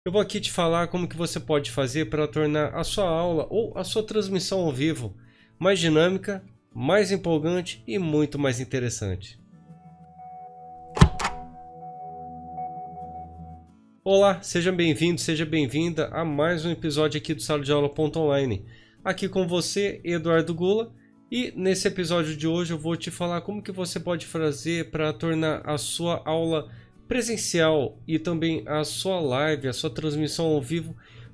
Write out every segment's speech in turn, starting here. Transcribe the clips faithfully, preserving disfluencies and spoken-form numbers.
Eu vou aqui te falar como que você pode fazer para tornar a sua aula ou a sua transmissão ao vivo mais dinâmica, mais empolgante e muito mais interessante. Olá, seja bem-vindo, seja bem-vinda a mais um episódio aqui do Sala de Aula ponto online. Aqui com você, Eduardo Gula, e nesse episódio de hoje eu vou te falar como que você pode fazer para tornar a sua aula presencial e também a sua live, a sua transmissão ao vivo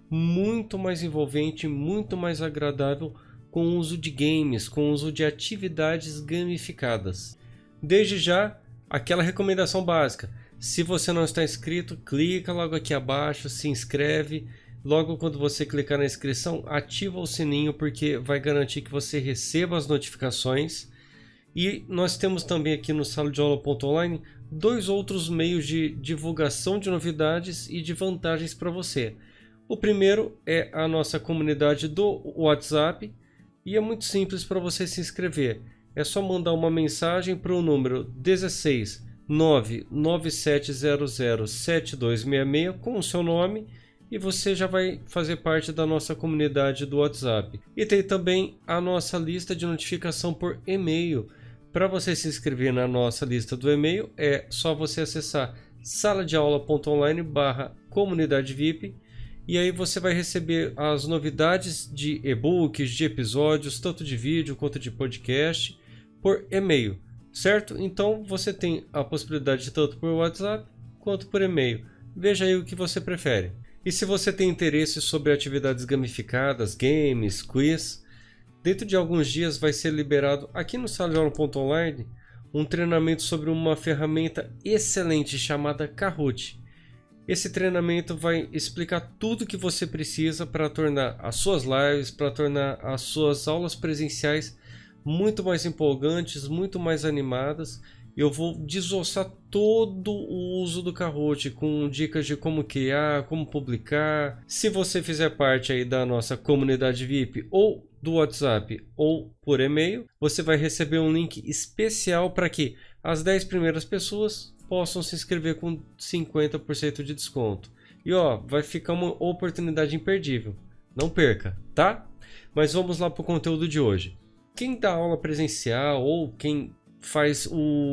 muito mais envolvente, muito mais agradável com o uso de games, com o uso de atividades gamificadas. Desde já, aquela recomendação básica. Se você não está inscrito, clica logo aqui abaixo, se inscreve. Logo quando você clicar na inscrição, ativa o sininho porque vai garantir que você receba as notificações. E nós temos também aqui no Sala de Aula ponto online dois outros meios de divulgação de novidades e de vantagens para você. O primeiro é a nossa comunidade do WhatsApp e é muito simples para você se inscrever. É só mandar uma mensagem para o número dezesseis nove nove sete zero zero sete dois seis seis com o seu nome e você já vai fazer parte da nossa comunidade do WhatsApp. E tem também a nossa lista de notificação por e-mail. Para você se inscrever na nossa lista do e-mail, é só você acessar sala de aula ponto online barra comunidade V I P e aí você vai receber as novidades de e-books, de episódios, tanto de vídeo quanto de podcast, por e-mail, certo? Então você tem a possibilidade de tanto por WhatsApp quanto por e-mail. Veja aí o que você prefere. E se você tem interesse sobre atividades gamificadas, games, quiz, dentro de alguns dias vai ser liberado aqui no Sala de Aula ponto online um treinamento sobre uma ferramenta excelente chamada Kahoot. Esse treinamento vai explicar tudo que você precisa para tornar as suas lives, para tornar as suas aulas presenciais muito mais empolgantes, muito mais animadas. Eu vou desossar todo o uso do Kahoot com dicas de como criar, como publicar. Se você fizer parte aí da nossa comunidade V I P ou do WhatsApp ou por e-mail, você vai receber um link especial para que as dez primeiras pessoas possam se inscrever com cinquenta por cento de desconto. E ó, vai ficar uma oportunidade imperdível. Não perca, tá? Mas vamos lá para o conteúdo de hoje. Quem dá aula presencial ou quem faz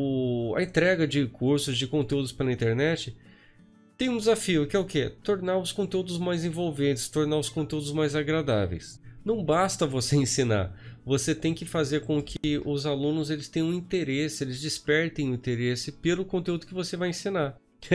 o, a entrega de cursos, de conteúdos pela internet, tem um desafio que é o quê? Tornar os conteúdos mais envolventes, tornar os conteúdos mais agradáveis. Não basta você ensinar, você tem que fazer com que os alunos eles tenham interesse, eles despertem o interesse pelo conteúdo que você vai ensinar.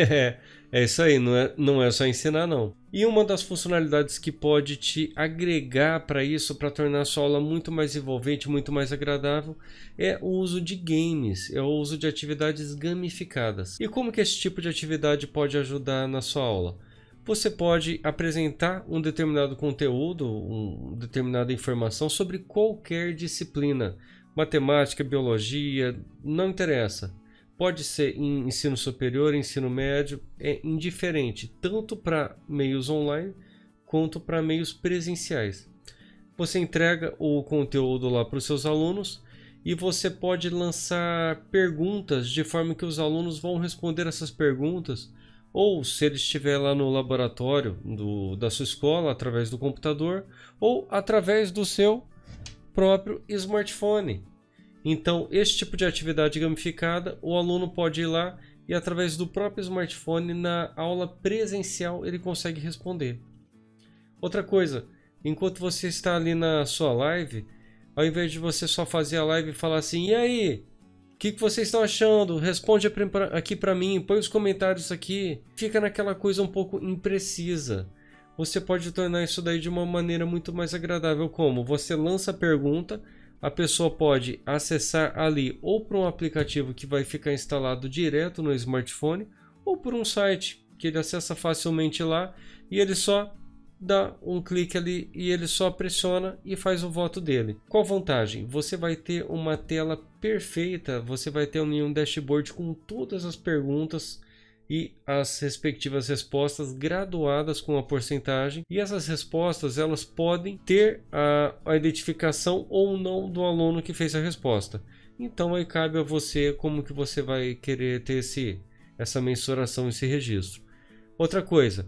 É isso aí, não é, não é só ensinar não. E uma das funcionalidades que pode te agregar para isso, para tornar a sua aula muito mais envolvente, muito mais agradável, é o uso de games, é o uso de atividades gamificadas. E como que esse tipo de atividade pode ajudar na sua aula? Você pode apresentar um determinado conteúdo, uma determinada informação sobre qualquer disciplina, matemática, biologia, não interessa. Pode ser em ensino superior, ensino médio, é indiferente, tanto para meios online quanto para meios presenciais. Você entrega o conteúdo lá para os seus alunos e você pode lançar perguntas de forma que os alunos vão responder essas perguntas, ou se ele estiver lá no laboratório do, da sua escola, através do computador, ou através do seu próprio smartphone. Então, esse tipo de atividade gamificada, o aluno pode ir lá e através do próprio smartphone, na aula presencial, ele consegue responder. Outra coisa, enquanto você está ali na sua live, ao invés de você só fazer a live e falar assim, e aí, o que, que vocês estão achando? Responde aqui para mim, põe os comentários aqui. Fica naquela coisa um pouco imprecisa. Você pode tornar isso daí de uma maneira muito mais agradável, como você lança a pergunta, a pessoa pode acessar ali ou por um aplicativo que vai ficar instalado direto no smartphone ou por um site que ele acessa facilmente lá e ele só dá um clique ali e ele só pressiona e faz o voto dele. Qual vantagem? Você vai ter uma tela perfeita, você vai ter um dashboard com todas as perguntas e as respectivas respostas graduadas com a porcentagem, e essas respostas elas podem ter a, a identificação ou não do aluno que fez a resposta. Então aí cabe a você como que você vai querer ter esse, essa mensuração, esse registro. Outra coisa,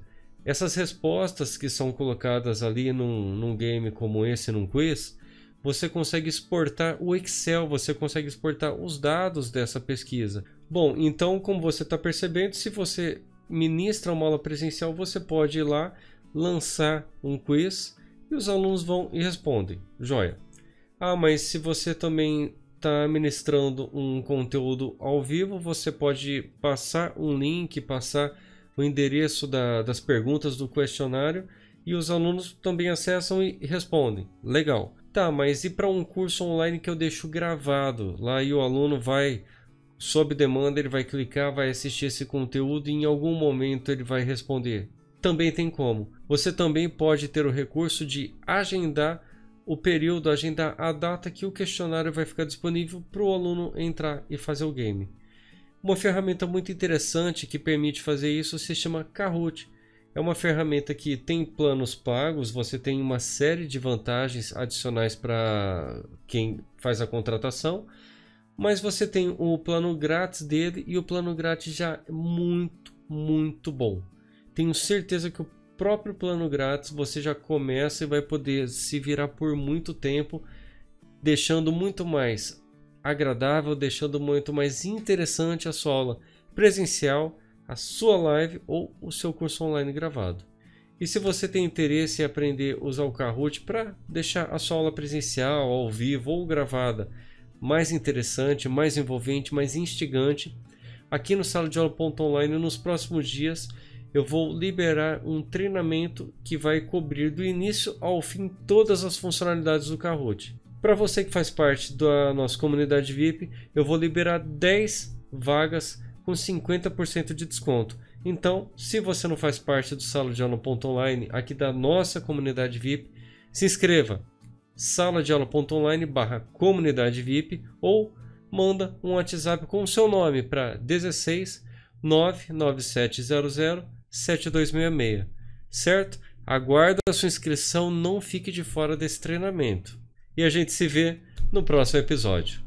Essas respostas que são colocadas ali num, num game como esse, num quiz, você consegue exportar o Excel, você consegue exportar os dados dessa pesquisa. Bom, então como você está percebendo, se você ministra uma aula presencial, você pode ir lá, lançar um quiz e os alunos vão e respondem. Joia. Ah, mas se você também está ministrando um conteúdo ao vivo, você pode passar um link, passar o endereço da, das perguntas do questionário e os alunos também acessam e respondem. Legal. Tá, mas e para um curso online que eu deixo gravado? Lá e o aluno vai, sob demanda, ele vai clicar, vai assistir esse conteúdo e em algum momento ele vai responder. Também tem como. Você também pode ter o recurso de agendar o período, agendar a data que o questionário vai ficar disponível para o aluno entrar e fazer o game. Uma ferramenta muito interessante que permite fazer isso se chama Kahoot. É uma ferramenta que tem planos pagos, você tem uma série de vantagens adicionais para quem faz a contratação, mas você tem o plano grátis dele e o plano grátis já é muito, muito bom. Tenho certeza que o próprio plano grátis você já começa e vai poder se virar por muito tempo, deixando muito mais agradável, deixando muito mais interessante a sua aula presencial, a sua live ou o seu curso online gravado. E se você tem interesse em aprender a usar o Kahoot para deixar a sua aula presencial, ao vivo ou gravada mais interessante, mais envolvente, mais instigante, aqui no sala de aula ponto online nos próximos dias eu vou liberar um treinamento que vai cobrir do início ao fim todas as funcionalidades do Kahoot. Para você que faz parte da nossa comunidade V I P, eu vou liberar dez vagas com cinquenta por cento de desconto. Então, se você não faz parte do sala de aula ponto online aqui da nossa comunidade V I P, se inscreva sala de aula ponto online barra comunidade V I P ou manda um WhatsApp com o seu nome para dezesseis nove nove sete zero zero sete dois seis seis, certo? Aguardo a sua inscrição, não fique de fora desse treinamento. E a gente se vê no próximo episódio.